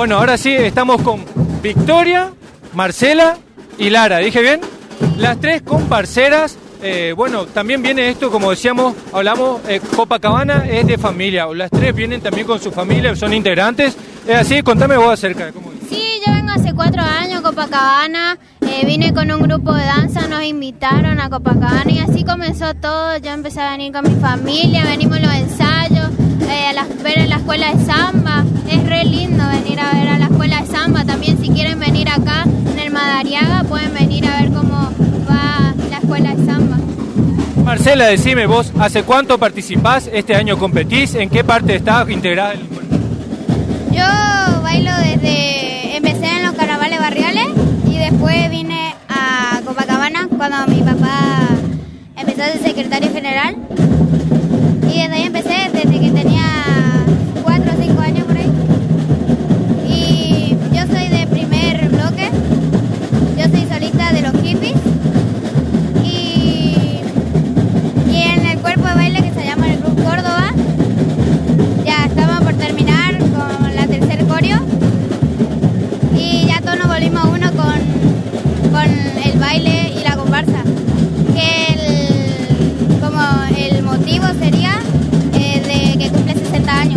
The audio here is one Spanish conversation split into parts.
Bueno, ahora sí, estamos con Victoria, Marcela y Lara, ¿dije bien? Las tres comparseras. Bueno, también viene esto, como decíamos, hablamos, Copacabana es de familia. Las tres vienen también con su familia, son integrantes. Es así, contame vos acerca de cómo es. Sí, yo vengo hace 4 años a Copacabana. Vine con un grupo de danza, nos invitaron a Copacabana y así comenzó todo. Yo empecé a venir con mi familia, venimos a los ensayos, ver a la escuela de samba. Es re lindo venir a ver a la escuela de samba. También si quieren venir acá en el Madariaga pueden venir a ver cómo va la escuela de samba. Marcela, decime vos, ¿hace cuánto participás? ¿Este año competís? ¿En qué parte estás integrada? Yo bailo empecé en los carnavales barriales y después vine a Copacabana cuando mi papá empezó a ser secretario general y desde ahí empecé, desde que tenía 4 o 5 años por ahí. Y yo soy de primer bloque, yo soy solista de los hippies y en el cuerpo de baile que se llama el Club Córdoba. Ya estamos por terminar con la tercer coreo y ya todos nos volvimos uno con el baile y la comparsa, que como el motivo sería de que cumple 60 años.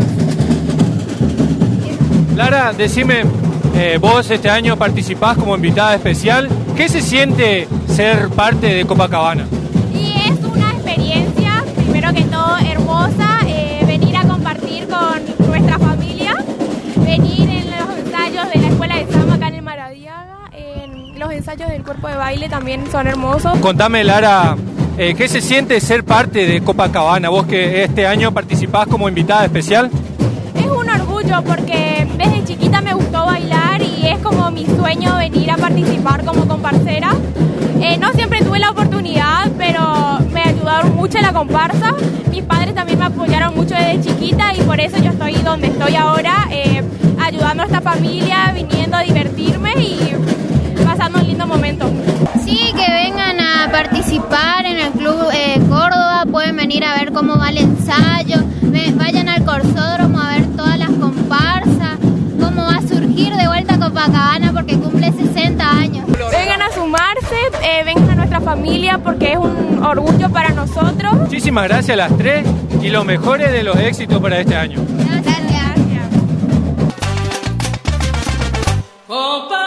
Lara, decime, vos este año participás como invitada especial. ¿Qué se siente ser parte de Copacabana? Y es una experiencia, primero que todo, hermosa, venir a compartir con nuestra familia, venir en los ensayos de la escuela de samba acá en el Madariaga, los ensayos del cuerpo de baile también son hermosos. Contame, Lara, ¿qué se siente ser parte de Copacabana? Vos que este año participás como invitada especial. Es un orgullo porque desde chiquita me gustó bailar y es como mi sueño venir a participar como comparcera. No siempre tuve la oportunidad, pero me ayudaron mucho en la comparsa. Mis padres también me apoyaron mucho desde chiquita y por eso yo estoy donde estoy ahora, ayudando a esta familia, viniendo a divertirme y pasando un lindo momento. Sí, que vengan a participar en el Club Córdoba, pueden venir a ver cómo va el ensayo, vayan al Corsódromo a ver todas las comparsas, cómo va a surgir de vuelta Copacabana porque cumple 60 años. Vengan a sumarse, vengan a nuestra familia porque es un orgullo para nosotros. Muchísimas gracias a las tres y los mejores de los éxitos para este año. Gracias. Gracias.